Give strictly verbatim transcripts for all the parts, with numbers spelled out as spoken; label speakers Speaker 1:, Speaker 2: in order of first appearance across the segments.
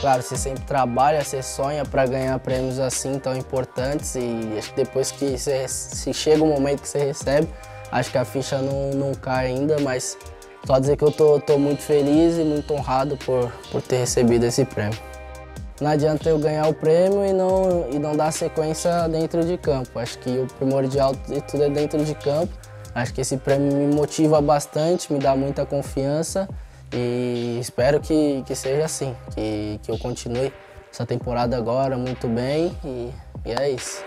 Speaker 1: Claro, você sempre trabalha, você sonha para ganhar prêmios assim tão importantes e acho que depois que você, se chega o momento que você recebe, acho que a ficha não, não cai ainda, mas só dizer que eu tô, tô muito feliz e muito honrado por, por ter recebido esse prêmio. Não adianta eu ganhar o prêmio e não, e não dar sequência dentro de campo. Acho que o primordial de tudo é dentro de campo. Acho que esse prêmio me motiva bastante, me dá muita confiança. E espero que, que seja assim, que, que eu continue essa temporada agora muito bem e, e é isso.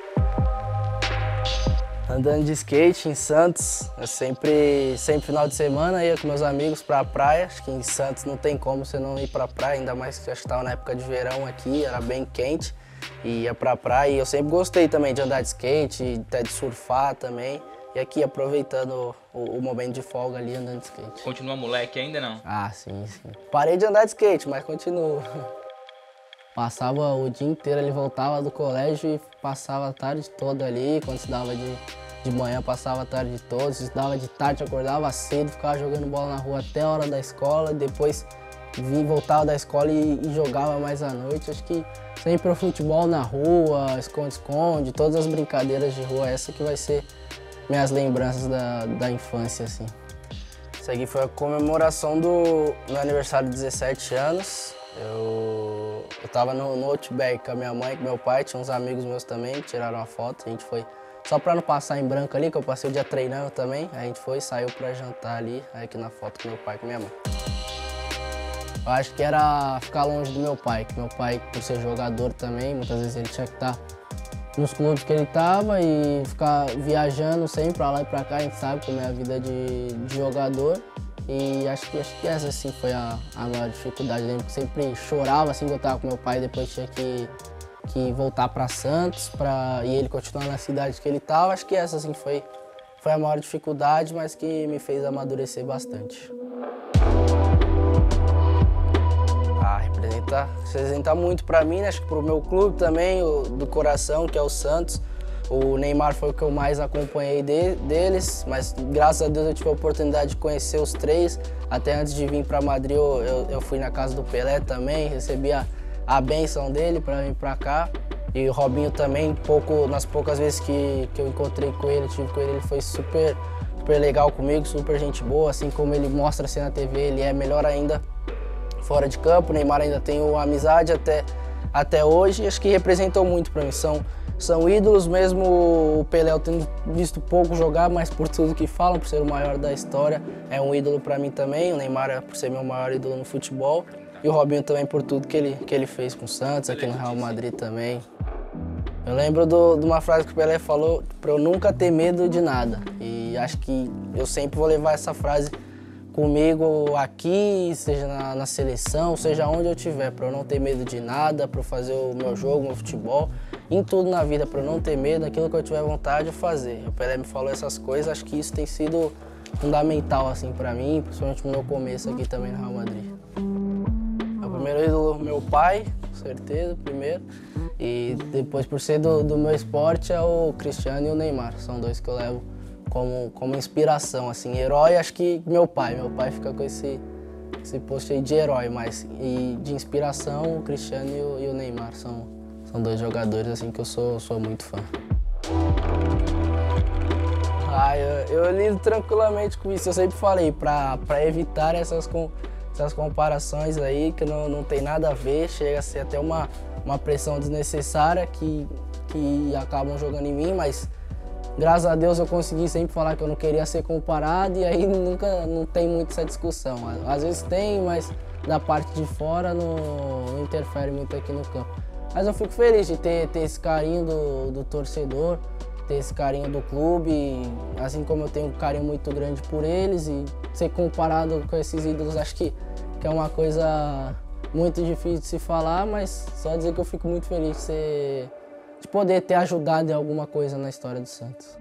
Speaker 1: Andando de skate em Santos, eu sempre, sempre final de semana ia com meus amigos para a praia. Acho que em Santos não tem como você não ir para a praia, ainda mais que acho que estava na época de verão aqui, era bem quente. E ia para a praia e eu sempre gostei também de andar de skate, até de surfar também. E aqui aproveitando o, o momento de folga ali andando de skate.
Speaker 2: Continua moleque ainda não?
Speaker 1: Ah, sim, sim. Parei de andar de skate, mas continuo. Passava o dia inteiro, ele voltava do colégio e passava a tarde toda ali. Quando se dava de, de manhã, passava a tarde toda. Se dava de tarde, acordava cedo, ficava jogando bola na rua até a hora da escola. Depois vinha, voltava da escola e, e jogava mais à noite. Acho que sempre o futebol na rua, esconde-esconde, todas as brincadeiras de rua, essa que vai ser minhas lembranças da, da infância, assim. Isso aqui foi a comemoração do meu aniversário de dezessete anos. Eu, eu tava no, no Outback com a minha mãe e com meu pai, tinha uns amigos meus também que tiraram uma foto. A gente foi, só pra não passar em branco ali, que eu passei o dia treinando também, a gente foi, saiu pra jantar ali, aí aqui na foto com meu pai e com minha mãe. Eu acho que era ficar longe do meu pai, que meu pai, por ser jogador também, muitas vezes ele tinha que estar nos clubes que ele estava e ficar viajando sempre para lá e para cá, a gente sabe como é a vida de, de jogador. E acho que, acho que essa assim foi a, a maior dificuldade. Eu lembro que sempre chorava assim que eu estava com meu pai, depois tinha que, que voltar para Santos pra, e ele continuar na cidade que ele estava. Acho que essa assim foi, foi a maior dificuldade, mas que me fez amadurecer bastante. Representa, representa muito para mim, né? Acho que para o meu clube também, o, do coração, que é o Santos. O Neymar foi o que eu mais acompanhei de, deles, mas graças a Deus eu tive a oportunidade de conhecer os três. Até antes de vir para Madrid eu, eu, eu fui na casa do Pelé também, recebi a, a bênção dele para vir para cá. E o Robinho também, pouco, nas poucas vezes que, que eu encontrei com ele, tive com ele, ele foi super, super legal comigo, super gente boa, assim como ele mostra assim na T V, ele é melhor ainda fora de campo. O Neymar ainda tem uma amizade até, até hoje, acho que representou muito para mim. São, são ídolos, mesmo o Pelé eu tendo visto pouco jogar, mas por tudo que falam, por ser o maior da história, é um ídolo para mim também. O Neymar é por ser meu maior ídolo no futebol e o Robinho também por tudo que ele, que ele fez com o Santos, aqui no Real Madrid também. Eu lembro do, de uma frase que o Pelé falou, para eu nunca ter medo de nada. E acho que eu sempre vou levar essa frase comigo aqui, seja na, na seleção, seja onde eu estiver, para eu não ter medo de nada, para eu fazer o meu jogo, o meu futebol, em tudo na vida, para eu não ter medo, aquilo que eu tiver vontade de fazer. O Pelé me falou essas coisas, acho que isso tem sido fundamental assim para mim, principalmente no meu começo aqui também no Real Madrid. O primeiro ídolo, meu pai, com certeza, primeiro, e depois por ser do, do meu esporte é o Cristiano e o Neymar, são dois que eu levo Como, como inspiração, assim, herói, acho que meu pai, meu pai fica com esse, esse post aí de herói, mas e de inspiração, o Cristiano e o, e o Neymar são, são dois jogadores, assim, que eu sou, sou muito fã. Ah, eu, eu lido tranquilamente com isso, eu sempre falei, para evitar essas, com, essas comparações aí, que não, não tem nada a ver, chega a ser até uma, uma pressão desnecessária que, que acabam jogando em mim, mas graças a Deus eu consegui sempre falar que eu não queria ser comparado e aí nunca não tem muito essa discussão. Às vezes tem, mas da parte de fora não, não interfere muito aqui no campo. Mas eu fico feliz de ter, ter esse carinho do, do torcedor, ter esse carinho do clube, assim como eu tenho um carinho muito grande por eles e ser comparado com esses ídolos, acho que, que é uma coisa muito difícil de se falar, mas só dizer que eu fico muito feliz de ser de poder ter ajudado em alguma coisa na história do Santos.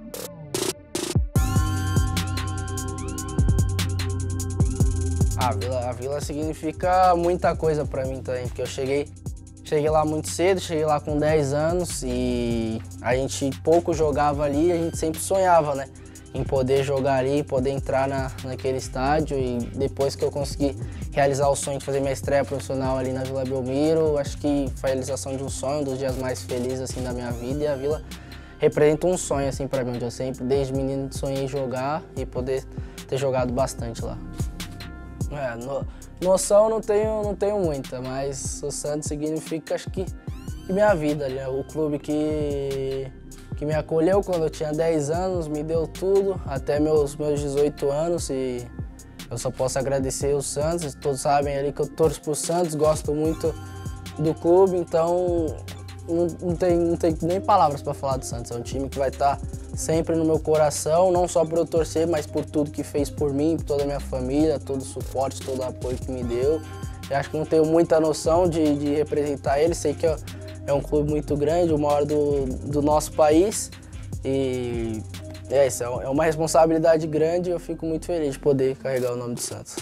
Speaker 1: A Vila, a Vila significa muita coisa para mim também, porque eu cheguei, cheguei lá muito cedo, cheguei lá com dez anos e a gente pouco jogava ali, a gente sempre sonhava, né? em poder jogar ali, poder entrar na, naquele estádio, e depois que eu consegui realizar o sonho de fazer minha estreia profissional ali na Vila Belmiro, acho que foi a realização de um sonho, um dos dias mais felizes assim da minha vida, e a Vila representa um sonho assim para mim, onde eu sempre desde menino sonhei jogar e poder ter jogado bastante lá. É, no, noção não tenho, não tenho muita, mas o Santos significa acho que, que minha vida, né? O clube que que me acolheu quando eu tinha dez anos, me deu tudo, até meus, meus dezoito anos, e eu só posso agradecer o Santos. Todos sabem ali que eu torço pro Santos, gosto muito do clube, então não, não, tem, não tem nem palavras para falar do Santos. É um time que vai estar sempre no meu coração, não só por eu torcer, mas por tudo que fez por mim, por toda a minha família, todo o suporte, todo o apoio que me deu. Eu acho que não tenho muita noção de, de representar ele, sei que eu, é um clube muito grande, o maior do, do nosso país, e é isso, é uma responsabilidade grande, e eu fico muito feliz de poder carregar o nome do Santos.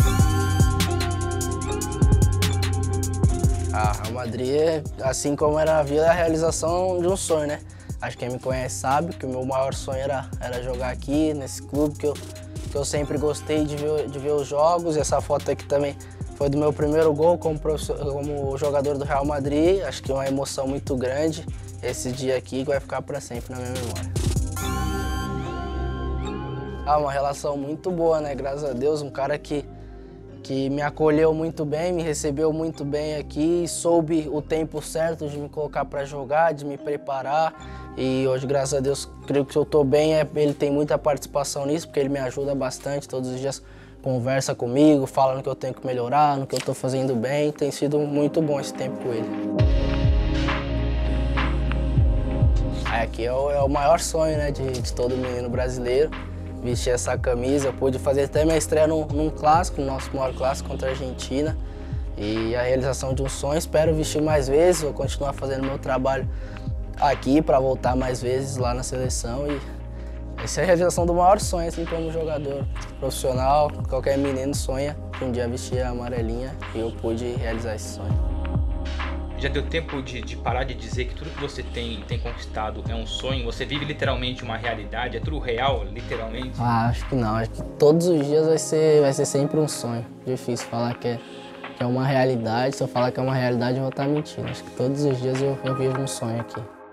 Speaker 1: A Real Madrid, assim como era a Vila, é a realização de um sonho, né? Acho que quem me conhece sabe que o meu maior sonho era, era jogar aqui, nesse clube, que eu, que eu sempre gostei de ver, de ver os jogos, e essa foto aqui também foi do meu primeiro gol como, como jogador do Real Madrid. Acho que é uma emoção muito grande esse dia aqui, que vai ficar para sempre na minha memória. Ah, uma relação muito boa, né? Graças a Deus, um cara que, que me acolheu muito bem, me recebeu muito bem aqui, soube o tempo certo de me colocar para jogar, de me preparar. E hoje, graças a Deus, creio que eu estou bem. Ele tem muita participação nisso, porque ele me ajuda bastante todos os dias. Conversa comigo, fala no que eu tenho que melhorar, no que eu estou fazendo bem. Tem sido muito bom esse tempo com ele. Aqui é o, é o maior sonho, né, de, de todo menino brasileiro, vestir essa camisa. Eu pude fazer até minha estreia num, num clássico, no nosso maior clássico contra a Argentina. E a realização de um sonho, espero vestir mais vezes, vou continuar fazendo meu trabalho aqui para voltar mais vezes lá na seleção. E essa é a realização do maior sonho, assim, como jogador profissional. Qualquer menino sonha que um dia vestir a amarelinha, e eu pude realizar esse sonho.
Speaker 2: Já deu tempo de, de parar de dizer que tudo que você tem, tem conquistado é um sonho? Você vive literalmente uma realidade? É tudo real, literalmente?
Speaker 1: Ah, acho que não. Acho que todos os dias vai ser, vai ser sempre um sonho. Difícil falar que é, que é uma realidade. Se eu falar que é uma realidade, eu vou estar mentindo. Acho que todos os dias eu, eu vivo um sonho aqui.